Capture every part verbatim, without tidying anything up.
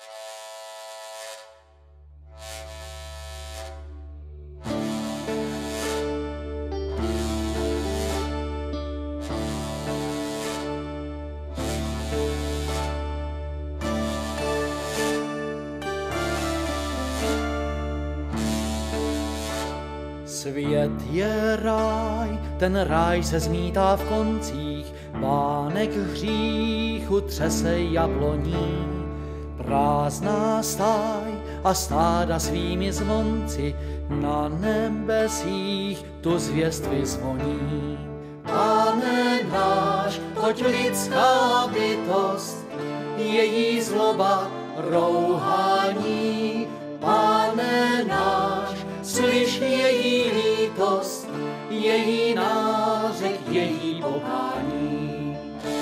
Svět je ráj, ten ráj se zmítá v koncích, vánek hříchu třese jabloní. Prázdná stáj a stáda svými zvonci na nebesích tu zvěst vyzvoní. Pane náš, toť lidská bytost, její zloba rouhání. Pane náš, slyš její lítost, její nářek, její pokání.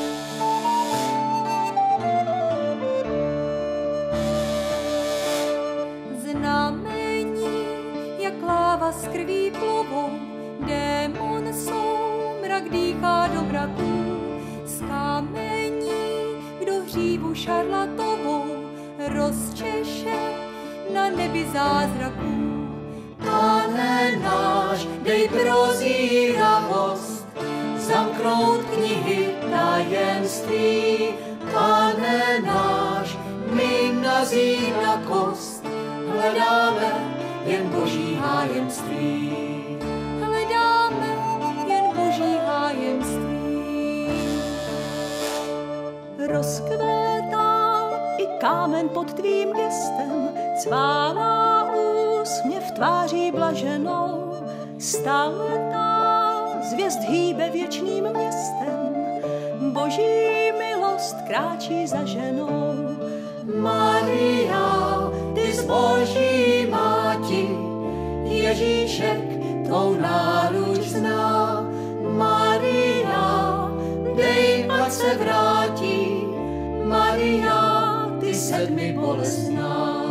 Znamení, jak láva z krví plovou, démon soumrak dýchá do mraků. Z kamení, kdo hřívu šarlatovou rozčeše na nebi zázraků. Pane náš, dej prozíravost, zamknout knihy tajemství. Pane náš, my nazí na kost, hledáme jen boží hájemství. Hledáme jen boží hájemství. Rozkvétá i kámen pod tvým gestem, cválá úsměv tváří blaženou. Staletá zvěst hýbe věčným městem, boží milost kráčí za ženou. Maria, ty zboží máti, Ježíšek tvou náruč zná. Maria, dej, ať se vrátí, Maria, ty sedmi bolestná.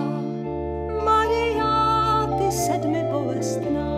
Maria, ty sedmi bolestná.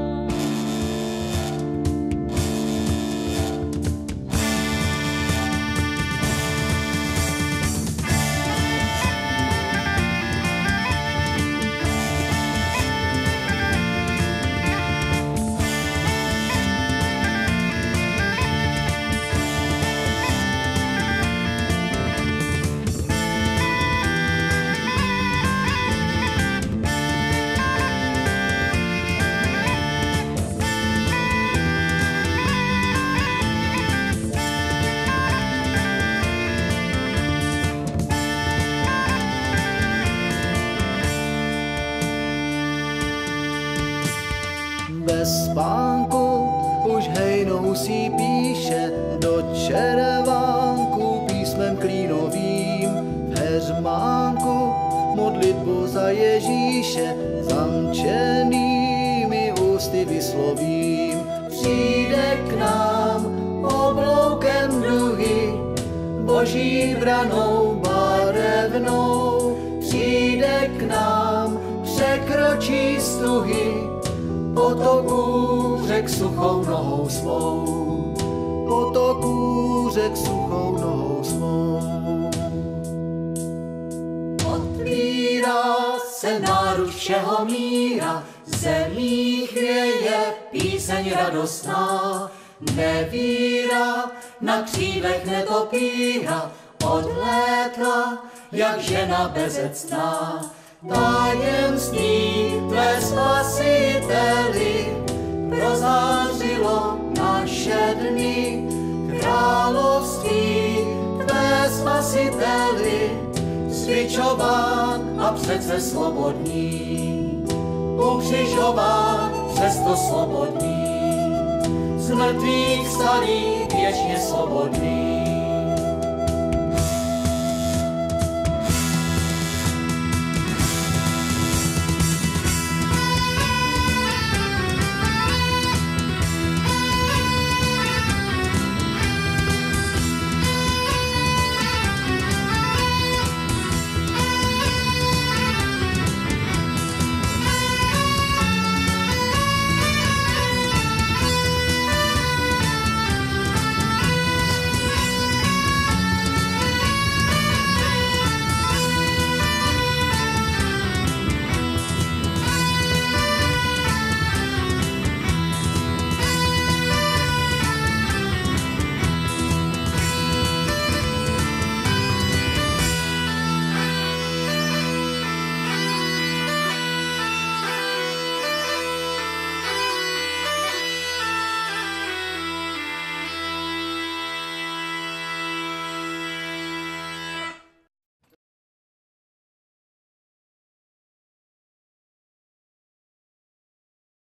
Bez spánku už hejnou si píše do červánku písmem klínovým. V heřmánku modlitbu za Ježíše zamčenými ústy vyslovím. Přijde k nám obloukem duhy, boží branou barevnou. Přijde k nám, překročí stuhy, potoků řek suchou nohou svou, potoků řek suchou nohou svou. Otvírá se náruč všeho míra, zemí chvěje píseň radostná. Nevíra na křídlech netopíra odlétla, jak žena bezecná. Tajemství tvé spasiteli prozářilo naše dny. Království tvé spasiteli zbičován a přece slobodný. Ukřižován, přesto slobodný. Z mrtvých vstalý, věčně slobodný.